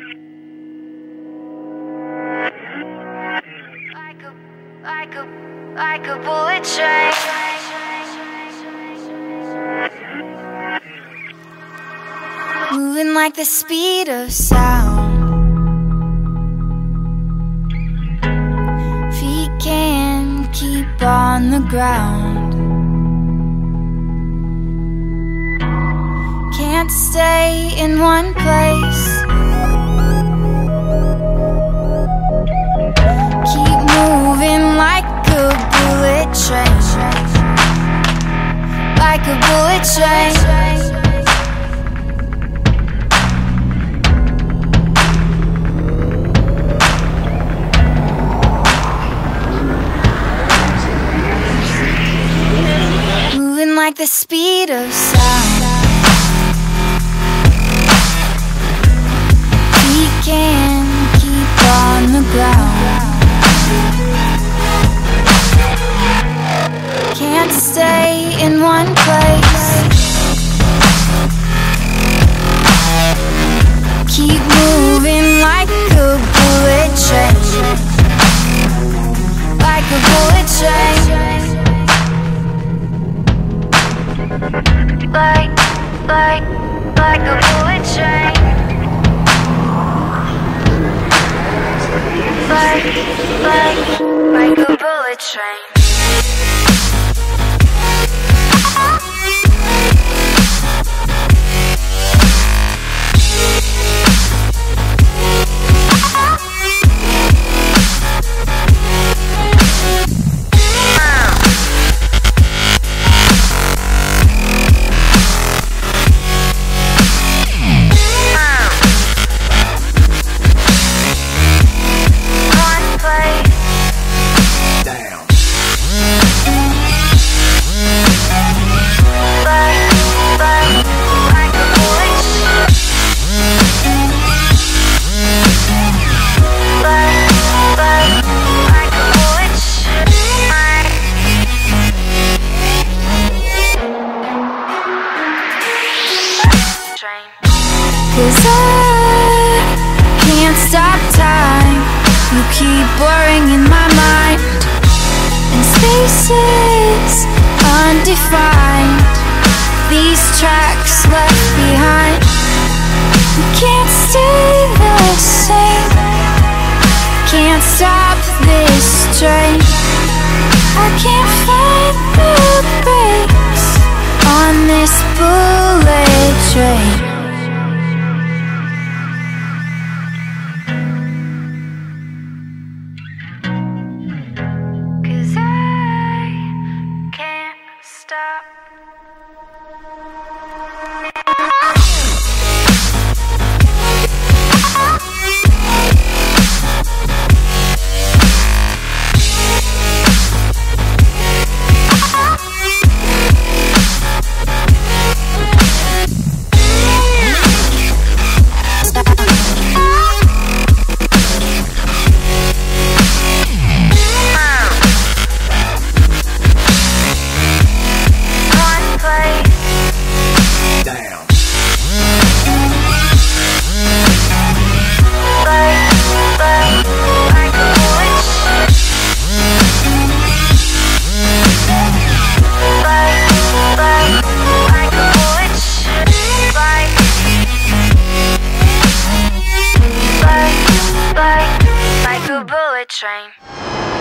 Like a bullet train. Moving like the speed of sound. Feet can't keep on the ground. Can't stay in one place. Keep moving like a bullet train. Like a bullet train. Moving like the speed of sound. We can't keep on the ground. Can't stay in one place. Keep moving like a bullet train. Like a bullet train. Like a bullet train. Like a bullet train. Cause I can't stop time. You keep blurring in my mind, and spaces undefined. These tracks left behind. You can't stay the same. Can't stop this train. I can't find the brakes on this bullet train. Stop. Like a bullet train.